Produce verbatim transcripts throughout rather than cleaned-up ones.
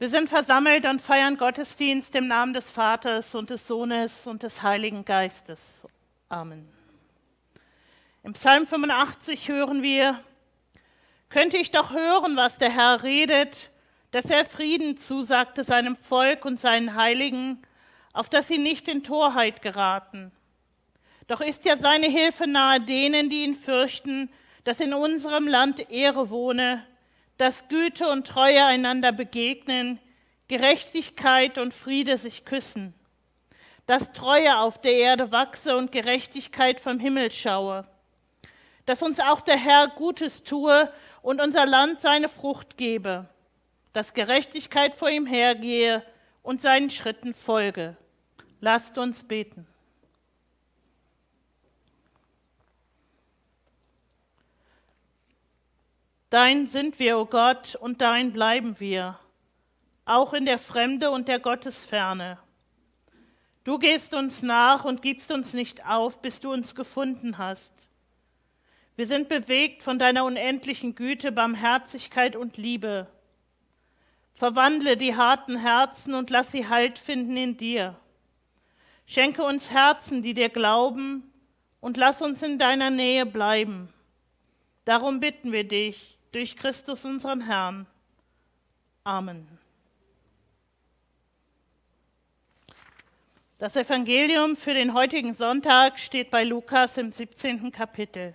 Wir sind versammelt und feiern Gottesdienst im Namen des Vaters und des Sohnes und des Heiligen Geistes. Amen. Im Psalm fünfundachtzig hören wir: Könnte ich doch hören, was der Herr redet, dass er Frieden zusagte seinem Volk und seinen Heiligen, auf dass sie nicht in Torheit geraten. Doch ist ja seine Hilfe nahe denen, die ihn fürchten, dass in unserem Land Ehre wohne, dass Güte und Treue einander begegnen, Gerechtigkeit und Friede sich küssen, dass Treue auf der Erde wachse und Gerechtigkeit vom Himmel schaue, dass uns auch der Herr Gutes tue und unser Land seine Frucht gebe, dass Gerechtigkeit vor ihm hergehe und seinen Schritten folge. Lasst uns beten. Dein sind wir, o Gott, und dein bleiben wir, auch in der Fremde und der Gottesferne. Du gehst uns nach und gibst uns nicht auf, bis du uns gefunden hast. Wir sind bewegt von deiner unendlichen Güte, Barmherzigkeit und Liebe. Verwandle die harten Herzen und lass sie Halt finden in dir. Schenke uns Herzen, die dir glauben, und lass uns in deiner Nähe bleiben. Darum bitten wir dich, durch Christus unseren Herrn. Amen. Das Evangelium für den heutigen Sonntag steht bei Lukas im siebzehnten Kapitel.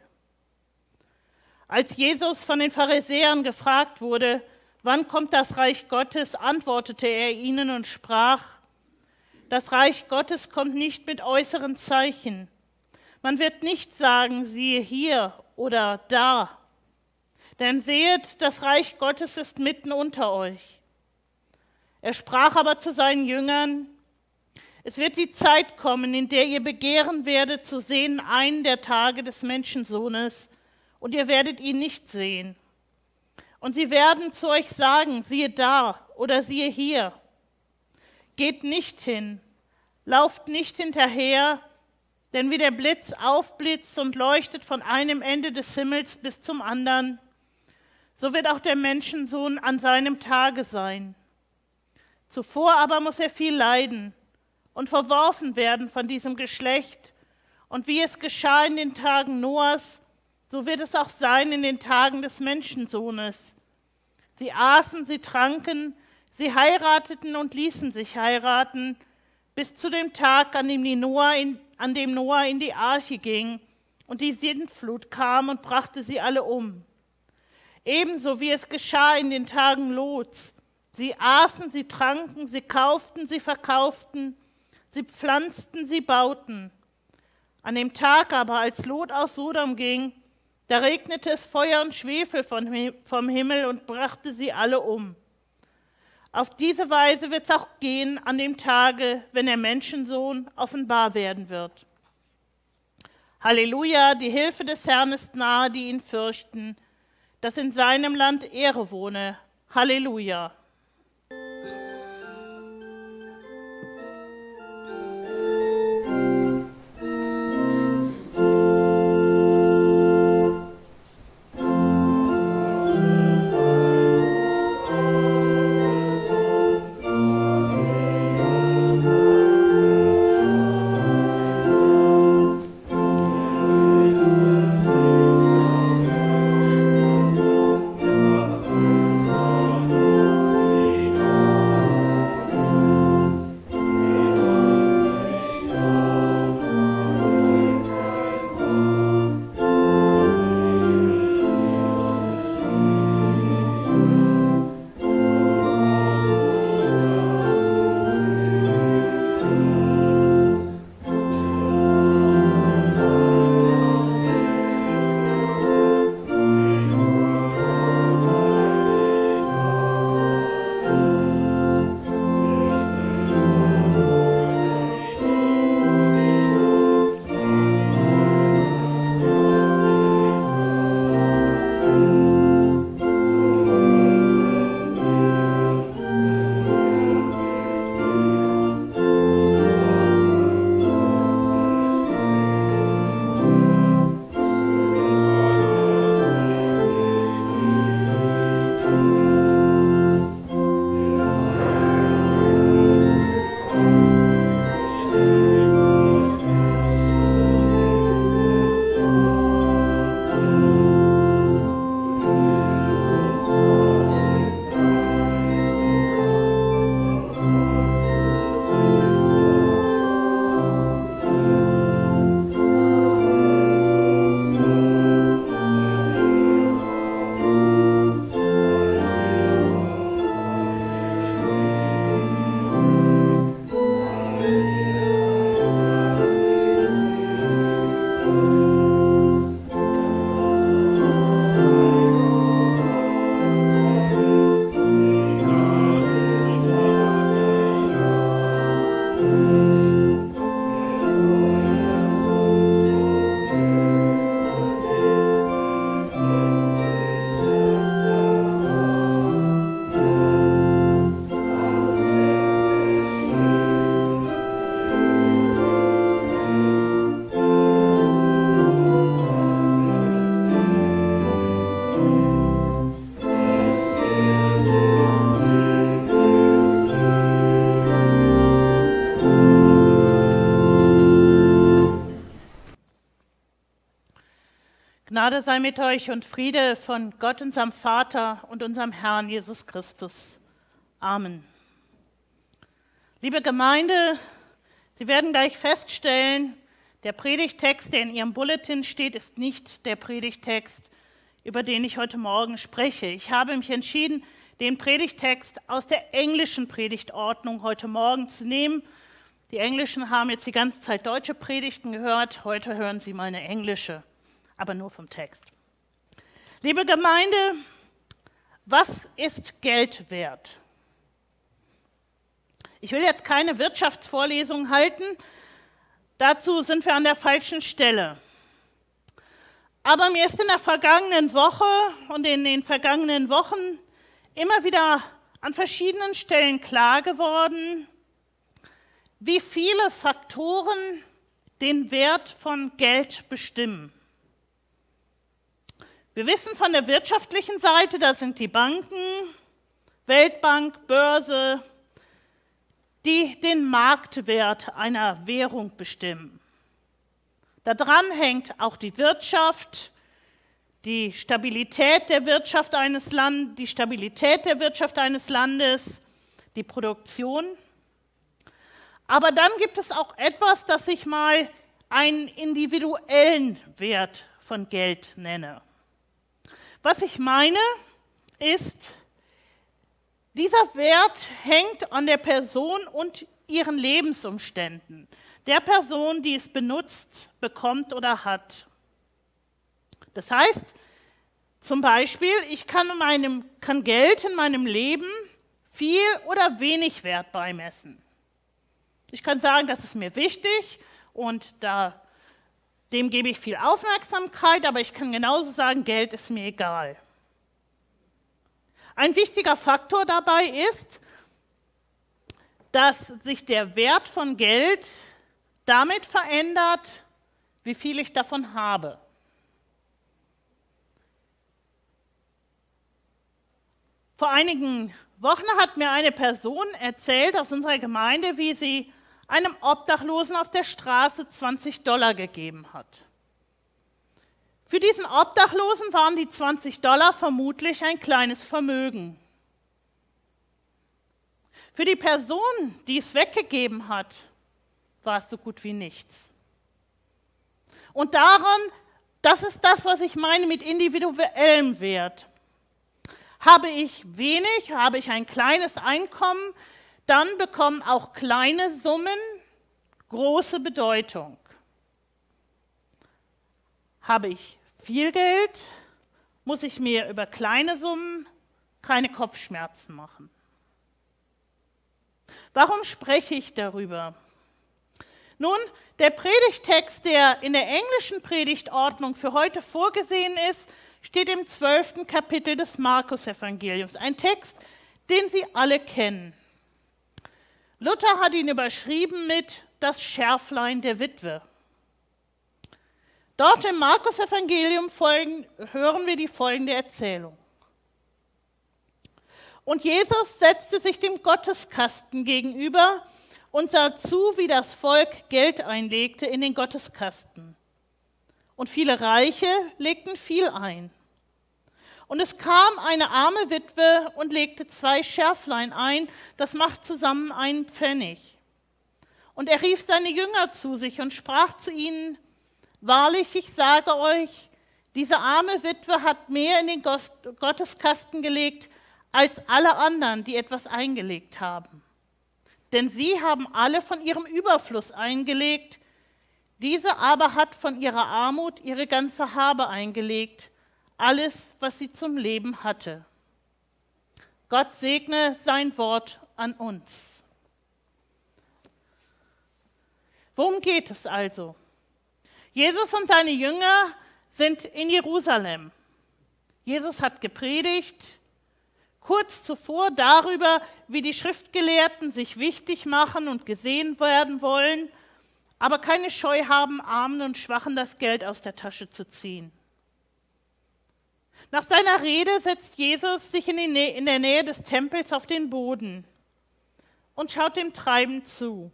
Als Jesus von den Pharisäern gefragt wurde, wann kommt das Reich Gottes, antwortete er ihnen und sprach: Das Reich Gottes kommt nicht mit äußeren Zeichen. Man wird nicht sagen, siehe hier oder da. Denn sehet, das Reich Gottes ist mitten unter euch. Er sprach aber zu seinen Jüngern: Es wird die Zeit kommen, in der ihr begehren werdet, zu sehen einen der Tage des Menschensohnes, und ihr werdet ihn nicht sehen. Und sie werden zu euch sagen, siehe da oder siehe hier. Geht nicht hin, lauft nicht hinterher, denn wie der Blitz aufblitzt und leuchtet von einem Ende des Himmels bis zum anderen, so wird auch der Menschensohn an seinem Tage sein. Zuvor aber muss er viel leiden und verworfen werden von diesem Geschlecht. Und wie es geschah in den Tagen Noahs, so wird es auch sein in den Tagen des Menschensohnes. Sie aßen, sie tranken, sie heirateten und ließen sich heiraten, bis zu dem Tag, an dem, die Noah in, an dem Noah in die Arche ging und die Sintflut kam und brachte sie alle um. Ebenso wie es geschah in den Tagen Lots. Sie aßen, sie tranken, sie kauften, sie verkauften, sie pflanzten, sie bauten. An dem Tag aber, als Lot aus Sodom ging, da regnete es Feuer und Schwefel vom Himmel und brachte sie alle um. Auf diese Weise wird es auch gehen an dem Tage, wenn der Menschensohn offenbar werden wird. Halleluja, die Hilfe des Herrn ist nahe, die ihn fürchten, dass in seinem Land Ehre wohne. Halleluja. Amen. Gnade sei mit euch und Friede von Gott, unserem Vater und unserem Herrn Jesus Christus. Amen. Liebe Gemeinde, Sie werden gleich feststellen, der Predigtext, der in Ihrem Bulletin steht, ist nicht der Predigtext, über den ich heute Morgen spreche. Ich habe mich entschieden, den Predigtext aus der englischen Predigtordnung heute Morgen zu nehmen. Die Englischen haben jetzt die ganze Zeit deutsche Predigten gehört, heute hören Sie mal eine englische, aber nur vom Text. Liebe Gemeinde, was ist Geld wert? Ich will jetzt keine Wirtschaftsvorlesung halten, dazu sind wir an der falschen Stelle. Aber mir ist in der vergangenen Woche und in den vergangenen Wochen immer wieder an verschiedenen Stellen klar geworden, wie viele Faktoren den Wert von Geld bestimmen. Wir wissen von der wirtschaftlichen Seite, da sind die Banken, Weltbank, Börse, die den Marktwert einer Währung bestimmen. Daran hängt auch die Wirtschaft, die Stabilität der Wirtschaft eines Landes, die Stabilität der Wirtschaft eines Landes, die Produktion. Aber dann gibt es auch etwas, das ich mal einen individuellen Wert von Geld nenne. Was ich meine, ist, dieser Wert hängt an der Person und ihren Lebensumständen, der Person, die es benutzt, bekommt oder hat. Das heißt, zum Beispiel, ich kann, meinem, kann Geld in meinem Leben viel oder wenig Wert beimessen. Ich kann sagen, das ist mir wichtig und da, dem gebe ich viel Aufmerksamkeit, aber ich kann genauso sagen, Geld ist mir egal. Ein wichtiger Faktor dabei ist, dass sich der Wert von Geld damit verändert, wie viel ich davon habe. Vor einigen Wochen hat mir eine Person erzählt aus unserer Gemeinde, wie sie einem Obdachlosen auf der Straße zwanzig Dollar gegeben hat. Für diesen Obdachlosen waren die zwanzig Dollar vermutlich ein kleines Vermögen. Für die Person, die es weggegeben hat, war es so gut wie nichts. Und daran, das ist das, was ich meine mit individuellem Wert. Habe ich wenig, habe ich ein kleines Einkommen, dann bekommen auch kleine Summen große Bedeutung. Habe ich viel Geld, muss ich mir über kleine Summen keine Kopfschmerzen machen. Warum spreche ich darüber? Nun, der Predigtext, der in der englischen Predigtordnung für heute vorgesehen ist, steht im zwölften Kapitel des Markus-Evangeliums. Ein Text, den Sie alle kennen. Luther hat ihn überschrieben mit das Schärflein der Witwe. Dort im Markus-Evangelium hören wir die folgende Erzählung. Und Jesus setzte sich dem Gotteskasten gegenüber und sah zu, wie das Volk Geld einlegte in den Gotteskasten. Und viele Reiche legten viel ein. Und es kam eine arme Witwe und legte zwei Schärflein ein, das macht zusammen einen Pfennig. Und er rief seine Jünger zu sich und sprach zu ihnen, wahrlich, ich sage euch, diese arme Witwe hat mehr in den Gotteskasten gelegt, als alle anderen, die etwas eingelegt haben. Denn sie haben alle von ihrem Überfluss eingelegt, diese aber hat von ihrer Armut ihre ganze Habe eingelegt, alles, was sie zum Leben hatte. Gott segne sein Wort an uns. Worum geht es also? Jesus und seine Jünger sind in Jerusalem. Jesus hat gepredigt, kurz zuvor darüber, wie die Schriftgelehrten sich wichtig machen und gesehen werden wollen, aber keine Scheu haben, Armen und Schwachen das Geld aus der Tasche zu ziehen. Nach seiner Rede setzt Jesus sich in, die Nä- in der Nähe des Tempels auf den Boden und schaut dem Treiben zu.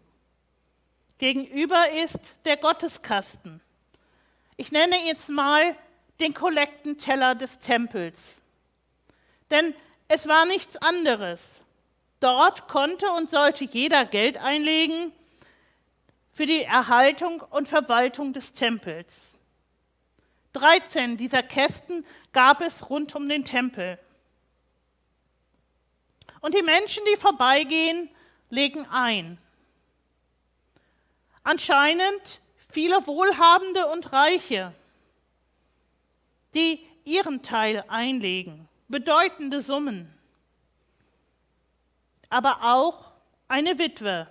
Gegenüber ist der Gotteskasten. Ich nenne jetzt mal den Kollektenteller des Tempels. Denn es war nichts anderes. Dort konnte und sollte jeder Geld einlegen für die Erhaltung und Verwaltung des Tempels. dreizehn dieser Kästen gab es rund um den Tempel. Und die Menschen, die vorbeigehen, legen ein. Anscheinend viele Wohlhabende und Reiche, die ihren Teil einlegen, bedeutende Summen. Aber auch eine Witwe.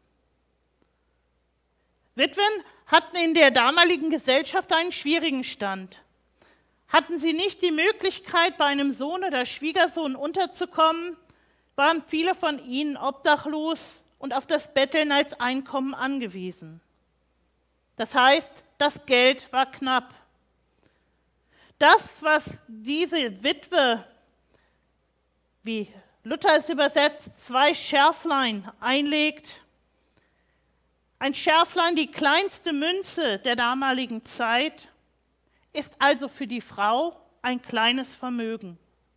Witwen hatten in der damaligen Gesellschaft einen schwierigen Stand. Hatten sie nicht die Möglichkeit, bei einem Sohn oder Schwiegersohn unterzukommen, waren viele von ihnen obdachlos und auf das Betteln als Einkommen angewiesen. Das heißt, das Geld war knapp. Das, was diese Witwe, wie Luther es übersetzt, zwei Scherflein einlegt, ein Scherflein, die kleinste Münze der damaligen Zeit, ist also für die Frau ein kleines Vermögen.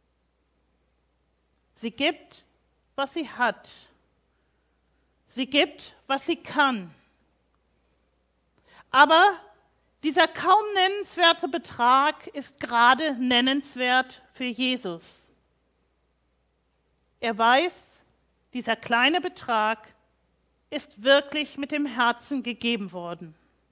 Sie gibt, was sie hat. Sie gibt, was sie kann. Aber dieser kaum nennenswerte Betrag ist gerade nennenswert für Jesus. Er weiß, dieser kleine Betrag ist wirklich mit dem Herzen gegeben worden.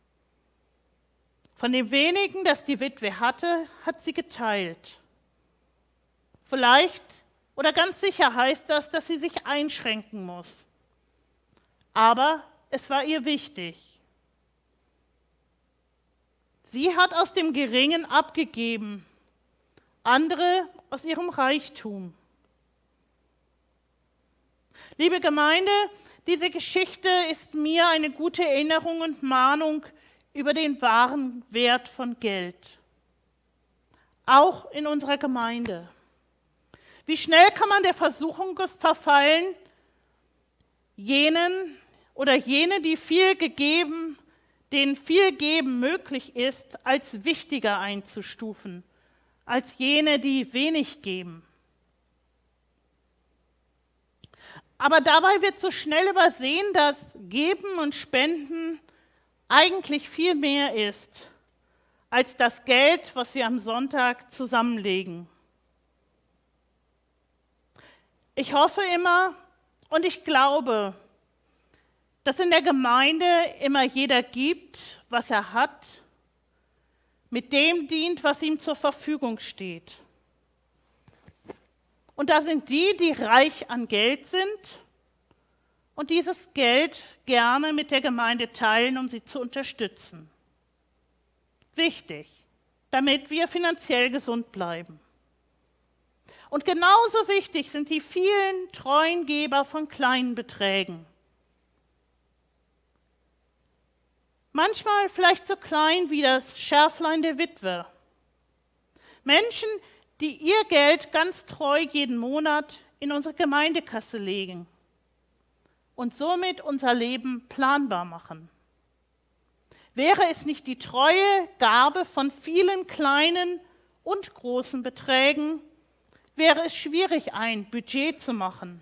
Von dem wenigen, das die Witwe hatte, hat sie geteilt. Vielleicht oder ganz sicher heißt das, dass sie sich einschränken muss. Aber es war ihr wichtig. Sie hat aus dem Geringen abgegeben, andere aus ihrem Reichtum. Liebe Gemeinde, diese Geschichte ist mir eine gute Erinnerung und Mahnung über den wahren Wert von Geld. Auch in unserer Gemeinde. Wie schnell kann man der Versuchung verfallen, jenen oder jene, die viel gegeben, denen viel geben möglich ist, als wichtiger einzustufen, als jene, die wenig geben. Aber dabei wird so schnell übersehen, dass Geben und Spenden eigentlich viel mehr ist, als das Geld, was wir am Sonntag zusammenlegen. Ich hoffe immer und ich glaube, dass in der Gemeinde immer jeder gibt, was er hat, mit dem dient, was ihm zur Verfügung steht. Und da sind die, die reich an Geld sind und dieses Geld gerne mit der Gemeinde teilen, um sie zu unterstützen. Wichtig, damit wir finanziell gesund bleiben. Und genauso wichtig sind die vielen treuen Geber von kleinen Beträgen. Manchmal vielleicht so klein wie das Scherflein der Witwe. Menschen, die ihr Geld ganz treu jeden Monat in unsere Gemeindekasse legen und somit unser Leben planbar machen. Wäre es nicht die treue Gabe von vielen kleinen und großen Beträgen, wäre es schwierig, ein Budget zu machen.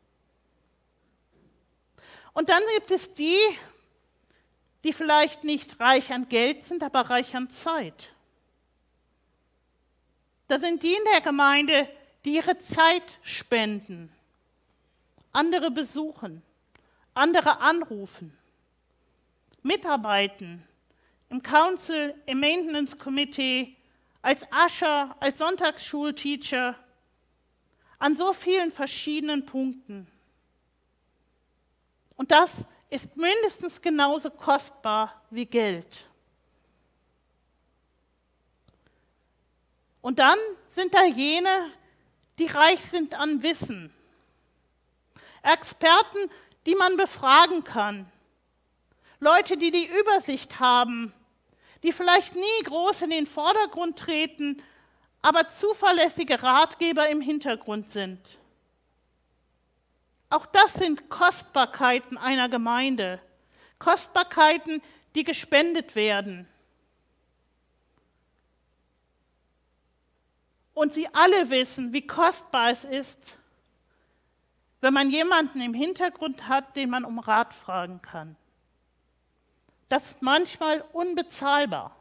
Und dann gibt es die, die vielleicht nicht reich an Geld sind, aber reich an Zeit. Das sind die in der Gemeinde, die ihre Zeit spenden, andere besuchen, andere anrufen, mitarbeiten im Council, im Maintenance Committee, als Usher, als Sonntagsschulteacher, an so vielen verschiedenen Punkten. Und das ist mindestens genauso kostbar wie Geld. Und dann sind da jene, die reich sind an Wissen. Experten, die man befragen kann. Leute, die die Übersicht haben, die vielleicht nie groß in den Vordergrund treten, aber zuverlässige Ratgeber im Hintergrund sind. Auch das sind Kostbarkeiten einer Gemeinde. Kostbarkeiten, die gespendet werden. Und Sie alle wissen, wie kostbar es ist, wenn man jemanden im Hintergrund hat, den man um Rat fragen kann. Das ist manchmal unbezahlbar.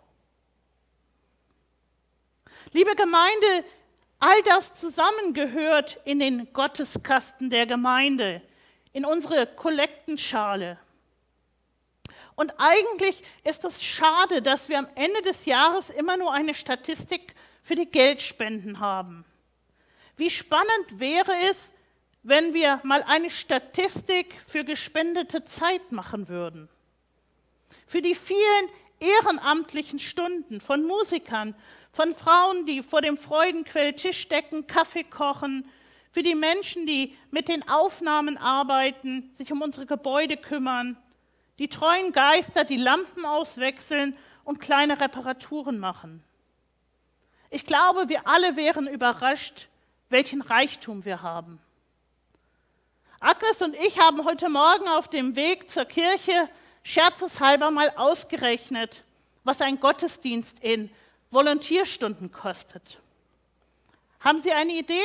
Liebe Gemeinde, all das zusammen gehört in den Gotteskasten der Gemeinde, in unsere Kollektenschale. Und eigentlich ist es schade, dass wir am Ende des Jahres immer nur eine Statistik für die Geldspenden haben. Wie spannend wäre es, wenn wir mal eine Statistik für gespendete Zeit machen würden. Für die vielen ehrenamtlichen Stunden von Musikern, von Frauen, die vor dem Freudenquell Tisch decken, Kaffee kochen, für die Menschen, die mit den Aufnahmen arbeiten, sich um unsere Gebäude kümmern, die treuen Geister, die Lampen auswechseln und kleine Reparaturen machen. Ich glaube, wir alle wären überrascht, welchen Reichtum wir haben. Agnes und ich haben heute Morgen auf dem Weg zur Kirche scherzeshalber mal ausgerechnet, was ein Gottesdienst in Volontierstunden kostet. Haben Sie eine Idee?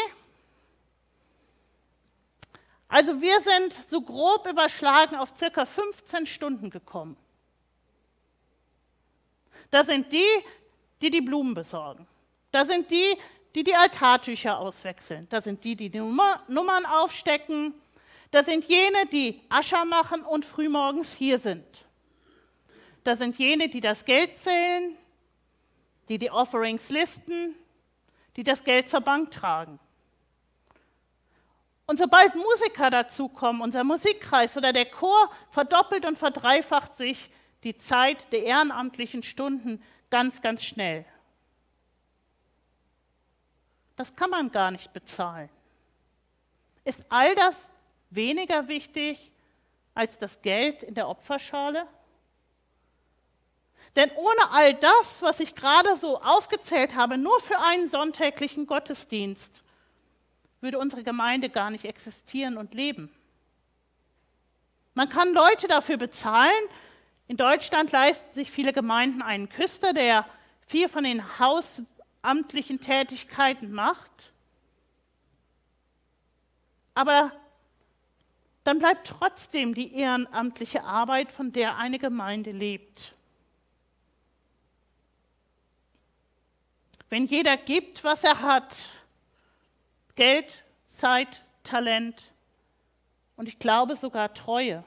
Also wir sind so grob überschlagen auf circa fünfzehn Stunden gekommen. Da sind die, die die Blumen besorgen. Da sind die, die die Altartücher auswechseln. Da sind die, die die Nummer, Nummern aufstecken. Da sind jene, die Ascher machen und frühmorgens hier sind. Da sind jene, die das Geld zählen, die die Offerings listen, die das Geld zur Bank tragen. Und sobald Musiker dazukommen, unser Musikkreis oder der Chor, verdoppelt und verdreifacht sich die Zeit der ehrenamtlichen Stunden ganz, ganz schnell. Das kann man gar nicht bezahlen. Ist all das weniger wichtig als das Geld in der Opferschale? Denn ohne all das, was ich gerade so aufgezählt habe, nur für einen sonntäglichen Gottesdienst, würde unsere Gemeinde gar nicht existieren und leben. Man kann Leute dafür bezahlen. In Deutschland leisten sich viele Gemeinden einen Küster, der viel von den hausamtlichen Tätigkeiten macht. Aber dann bleibt trotzdem die ehrenamtliche Arbeit, von der eine Gemeinde lebt. Wenn jeder gibt, was er hat, Geld, Zeit, Talent und ich glaube sogar Treue.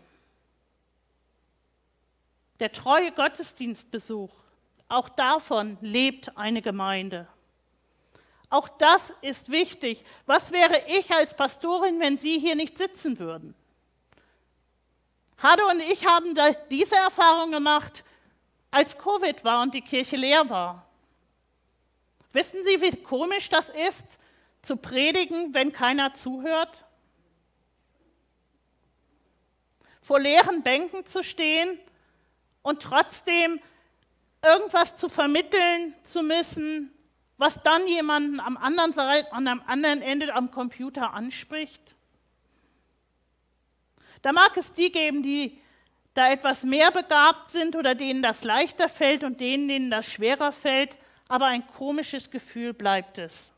Der treue Gottesdienstbesuch, auch davon lebt eine Gemeinde. Auch das ist wichtig. Was wäre ich als Pastorin, wenn Sie hier nicht sitzen würden? Hade und ich haben diese Erfahrung gemacht, als Covid war und die Kirche leer war. Wissen Sie, wie komisch das ist, zu predigen, wenn keiner zuhört? Vor leeren Bänken zu stehen und trotzdem irgendwas zu vermitteln zu müssen, was dann jemanden am anderen Seite, an am anderen Ende am Computer anspricht? Da mag es die geben, die da etwas mehr begabt sind oder denen das leichter fällt und denen, denen das schwerer fällt, aber ein komisches Gefühl bleibt es.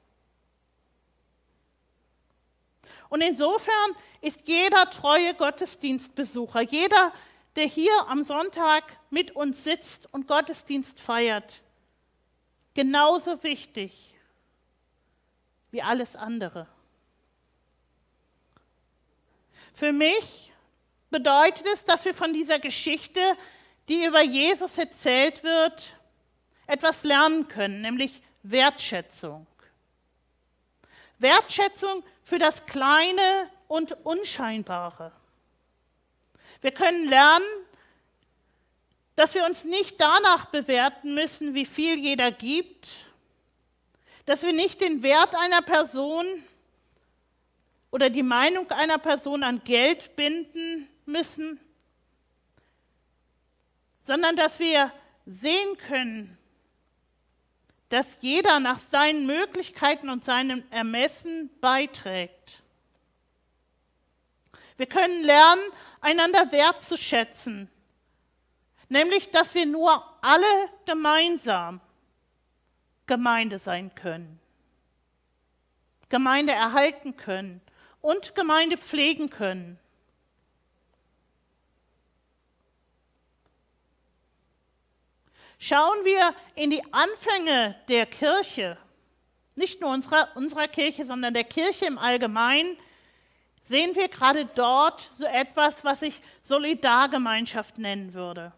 Und insofern ist jeder treue Gottesdienstbesucher, jeder, der hier am Sonntag mit uns sitzt und Gottesdienst feiert, genauso wichtig wie alles andere. Für mich bedeutet es, dass wir von dieser Geschichte, die über Jesus erzählt wird, etwas lernen können, nämlich Wertschätzung. Wertschätzung für das Kleine und Unscheinbare. Wir können lernen, dass wir uns nicht danach bewerten müssen, wie viel jeder gibt, dass wir nicht den Wert einer Person oder die Meinung einer Person an Geld binden müssen, sondern dass wir sehen können, dass jeder nach seinen Möglichkeiten und seinem Ermessen beiträgt. Wir können lernen, einander wertzuschätzen, nämlich, dass wir nur alle gemeinsam Gemeinde sein können. Gemeinde erhalten können und Gemeinde pflegen können. Schauen wir in die Anfänge der Kirche, nicht nur unserer, unserer Kirche, sondern der Kirche im Allgemeinen, sehen wir gerade dort so etwas, was ich Solidargemeinschaft nennen würde.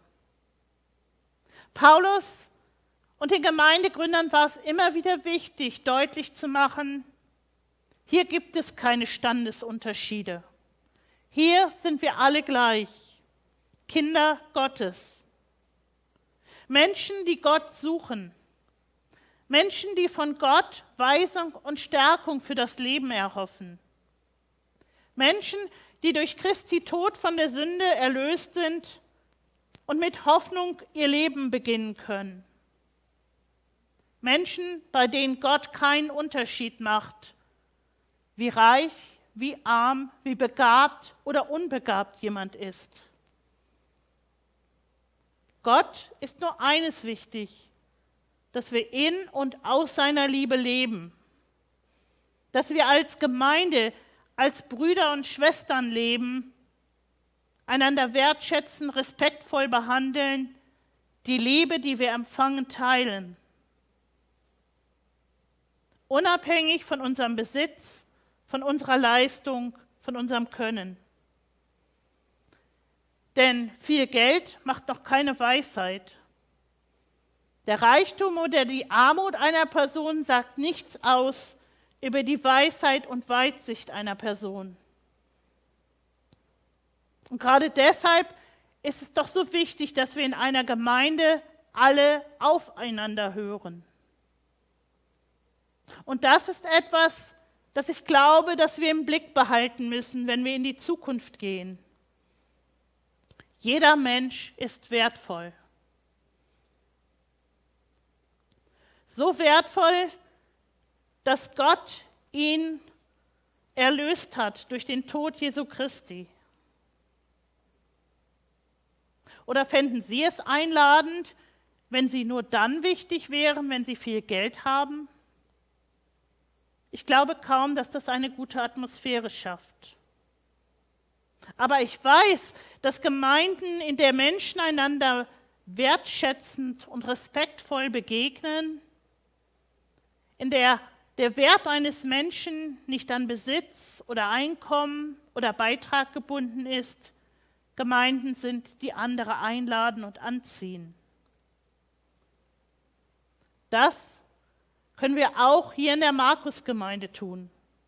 Paulus und den Gemeindegründern war es immer wieder wichtig, deutlich zu machen, hier gibt es keine Standesunterschiede. Hier sind wir alle gleich, Kinder Gottes. Menschen, die Gott suchen. Menschen, die von Gott Weisung und Stärkung für das Leben erhoffen. Menschen, die durch Christi Tod von der Sünde erlöst sind und mit Hoffnung ihr Leben beginnen können. Menschen, bei denen Gott keinen Unterschied macht, wie reich, wie arm, wie begabt oder unbegabt jemand ist. Gott ist nur eines wichtig, dass wir in und aus seiner Liebe leben, dass wir als Gemeinde, als Brüder und Schwestern leben, einander wertschätzen, respektvoll behandeln, die Liebe, die wir empfangen, teilen. Unabhängig von unserem Besitz, von unserer Leistung, von unserem Können. Denn viel Geld macht noch keine Weisheit. Der Reichtum oder die Armut einer Person sagt nichts aus über die Weisheit und Weitsicht einer Person. Und gerade deshalb ist es doch so wichtig, dass wir in einer Gemeinde alle aufeinander hören. Und das ist etwas, das ich glaube, dass wir im Blick behalten müssen, wenn wir in die Zukunft gehen. Jeder Mensch ist wertvoll. So wertvoll, dass Gott ihn erlöst hat durch den Tod Jesu Christi. Oder fänden Sie es einladend, wenn Sie nur dann wichtig wären, wenn Sie viel Geld haben? Ich glaube kaum, dass das eine gute Atmosphäre schafft. Aber ich weiß, dass Gemeinden, in der Menschen einander wertschätzend und respektvoll begegnen, in der der Wert eines Menschen nicht an Besitz oder Einkommen oder Beitrag gebunden ist, Gemeinden sind, die andere einladen und anziehen. Das können wir auch hier in der Markusgemeinde tun.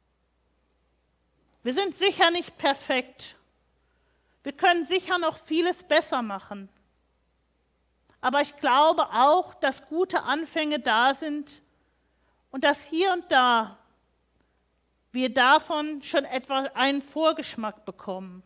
Wir sind sicher nicht perfekt. Wir können sicher noch vieles besser machen. Aber ich glaube auch, dass gute Anfänge da sind und dass hier und da wir davon schon etwa einen Vorgeschmack bekommen.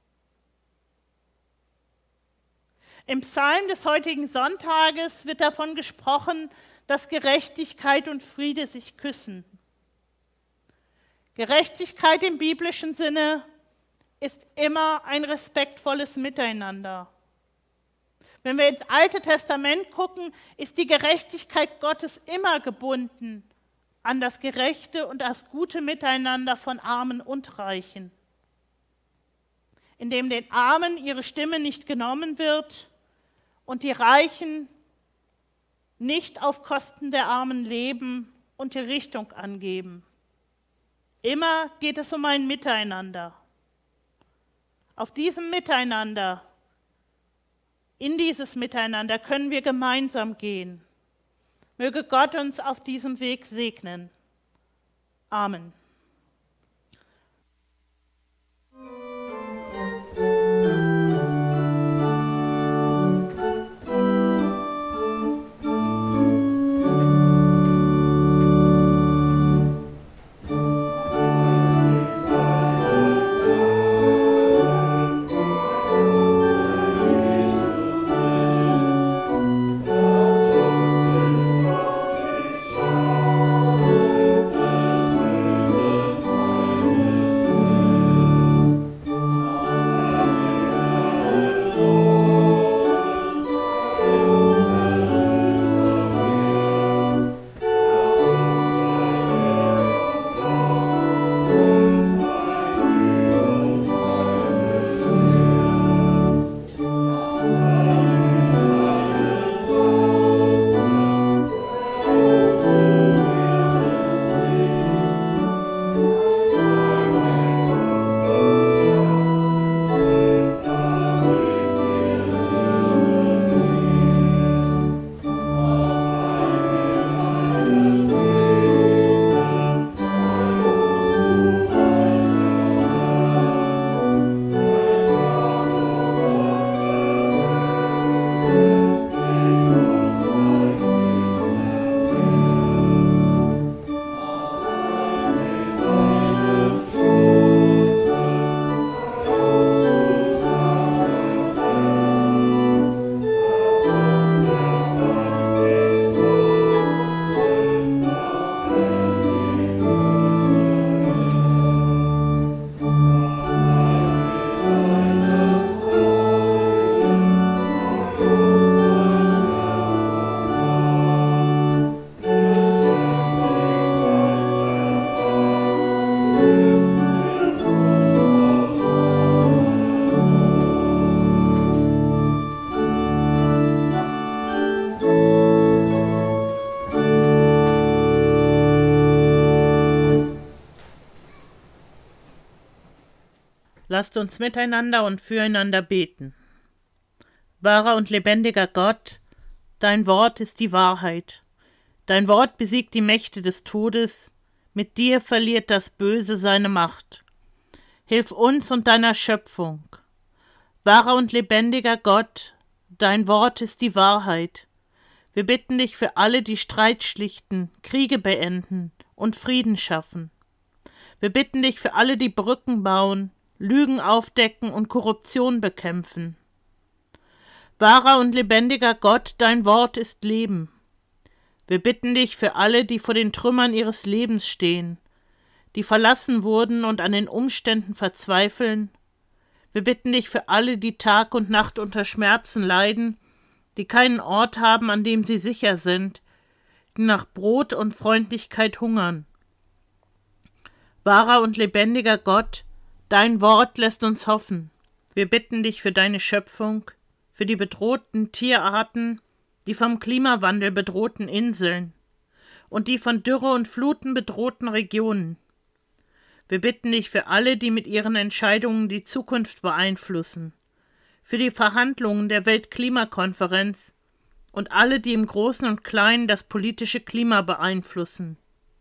Im Psalm des heutigen Sonntages wird davon gesprochen, dass Gerechtigkeit und Friede sich küssen. Gerechtigkeit im biblischen Sinne ist immer ein respektvolles Miteinander. Wenn wir ins Alte Testament gucken, ist die Gerechtigkeit Gottes immer gebunden an das gerechte und das gute Miteinander von Armen und Reichen. Indem den Armen ihre Stimme nicht genommen wird und die Reichen nicht auf Kosten der Armen leben und die Richtung angeben. Immer geht es um ein Miteinander. Auf diesem Miteinander, in dieses Miteinander können wir gemeinsam gehen. Möge Gott uns auf diesem Weg segnen. Amen. Lasst uns miteinander und füreinander beten. Wahrer und lebendiger Gott, dein Wort ist die Wahrheit. Dein Wort besiegt die Mächte des Todes, mit dir verliert das Böse seine Macht. Hilf uns und deiner Schöpfung. Wahrer und lebendiger Gott, dein Wort ist die Wahrheit. Wir bitten dich für alle, die Streit schlichten, Kriege beenden und Frieden schaffen. Wir bitten dich für alle, die Brücken bauen, Lügen aufdecken und Korruption bekämpfen. Wahrer und lebendiger Gott, dein Wort ist Leben. Wir bitten dich für alle, die vor den Trümmern ihres Lebens stehen, die verlassen wurden und an den Umständen verzweifeln. Wir bitten dich für alle, die Tag und Nacht unter Schmerzen leiden, die keinen Ort haben, an dem sie sicher sind, die nach Brot und Freundlichkeit hungern. Wahrer und lebendiger Gott, dein Wort lässt uns hoffen. Wir bitten dich für deine Schöpfung, für die bedrohten Tierarten, die vom Klimawandel bedrohten Inseln und die von Dürre und Fluten bedrohten Regionen. Wir bitten dich für alle, die mit ihren Entscheidungen die Zukunft beeinflussen, für die Verhandlungen der Weltklimakonferenz und alle, die im Großen und Kleinen das politische Klima beeinflussen.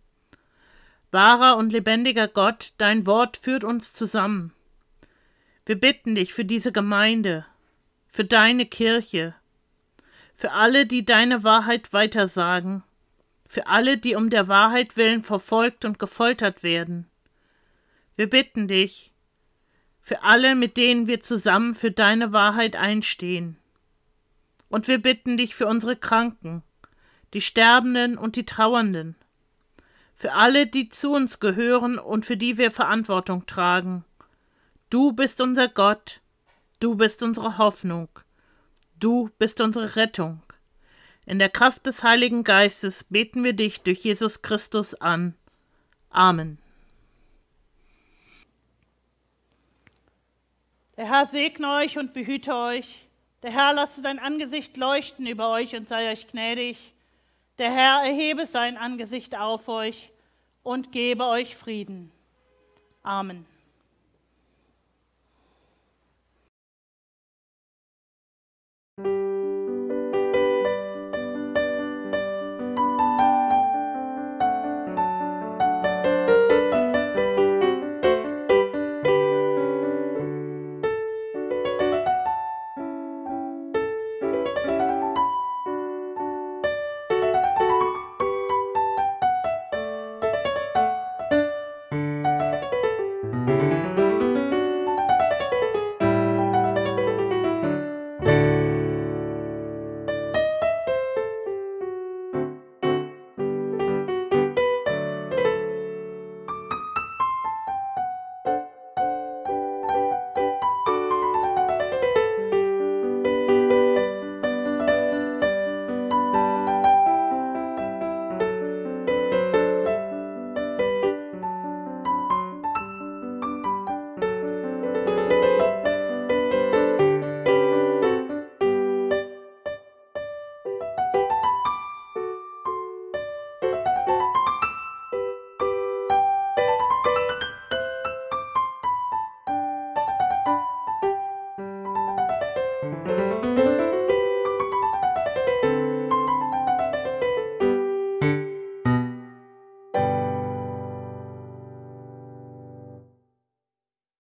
Wahrer und lebendiger Gott, dein Wort führt uns zusammen. Wir bitten dich für diese Gemeinde, für deine Kirche, für alle, die deine Wahrheit weitersagen, für alle, die um der Wahrheit willen verfolgt und gefoltert werden. Wir bitten dich für alle, mit denen wir zusammen für deine Wahrheit einstehen. Und wir bitten dich für unsere Kranken, die Sterbenden und die Trauernden, für alle, die zu uns gehören und für die wir Verantwortung tragen. Du bist unser Gott, du bist unsere Hoffnung, du bist unsere Rettung. In der Kraft des Heiligen Geistes beten wir dich durch Jesus Christus an. Amen. Der Herr segne euch und behüte euch. Der Herr lasse sein Angesicht leuchten über euch und sei euch gnädig. Der Herr erhebe sein Angesicht auf euch und gebe euch Frieden. Amen.